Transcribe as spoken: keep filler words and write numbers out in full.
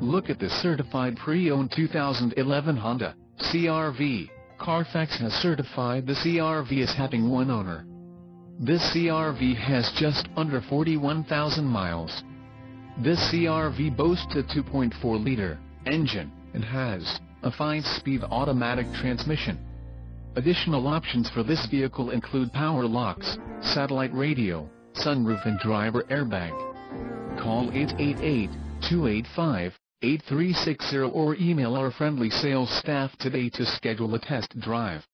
Look at this certified pre-owned two thousand eleven Honda C R V. Carfax has certified the C R V as having one owner. This C R V has just under forty-one thousand miles. This C R V boasts a two point four liter engine and has a five-speed automatic transmission. Additional options for this vehicle include power locks, satellite radio, sunroof and driver airbag. Call eight eight eight, two eight five, eight three six zero or email our friendly sales staff today to schedule a test drive.